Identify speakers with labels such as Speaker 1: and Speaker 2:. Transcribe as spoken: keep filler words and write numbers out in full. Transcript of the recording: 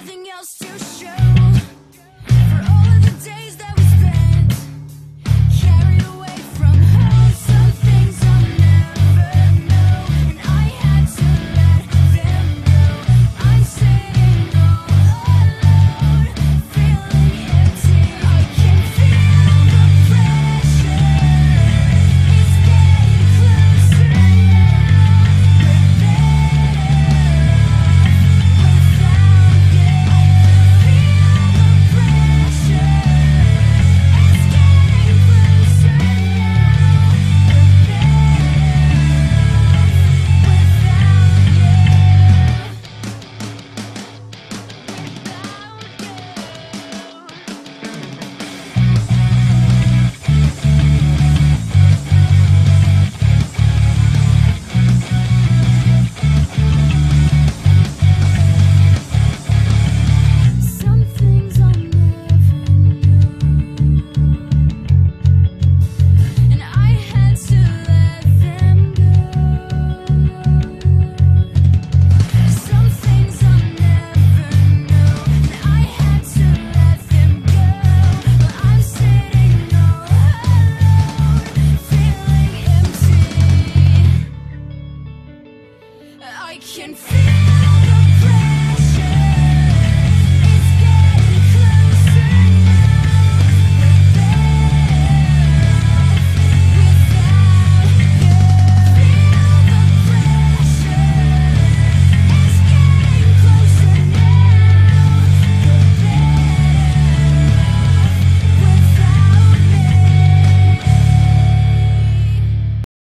Speaker 1: nothing else to show for all of the days that we spent carried away from home. Some things I'll never know, and I had to let them go. I'm sitting all alone, feeling empty. I can feel the pressure, it's getting closer now. We're some things I'll never know, and I had to let them go. Some things I'll never know, and I had to let them go. But I'm sitting all alone, feeling empty. I can feel